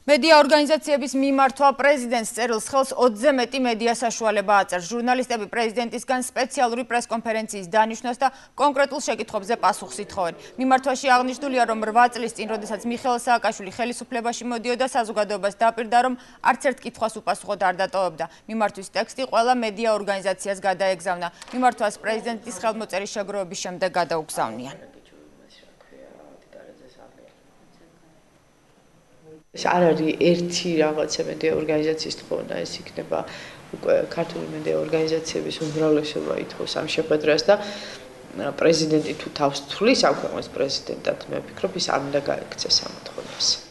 მედია ორგანიზაციების მიმართვა პრეზიდენტს წერილს ხელს 20-ზე მეტი მედია საშუალება აწერს. ჟურნალისტები პრეზიდენტისგან სპეციალური პრესკონფერენციის დანიშვნას და კონკრეტულ შეკითხვებზე პასუხს ითხოვენ. მიმართვაში აღნიშნულია, რომ 8 წლის წინ, როდესაც მიხეილ სააკაშვილი ხელისუფლებაში მოდიოდა, საზოგადოებას დაპირდა, რომ არც ერთ კითხვას უპასუხოდ არ დატოვებდა. მიმართვის ტექსტი ყველა მედია ორგანიზაციას გადაეგზავნა. მიმართვას პრეზიდენტის ხელმოწერის შეგროვების შემდეგ გადაუგზავნიან. არ არის ერთი რაღაცა მედია ორგანიზაციის თხოვნა, ეს იქნება უკვე ქართული მედია ორგანიზაციების უმრავლესობა ითხოვს ამ შეხვედრას და პრეზიდენტი თუ თავს თვლის ამ ქვეყნის პრეზიდენტად, მე ვფიქრობ, ის არ უნდა გაექცეს ამ მოთხოვნას.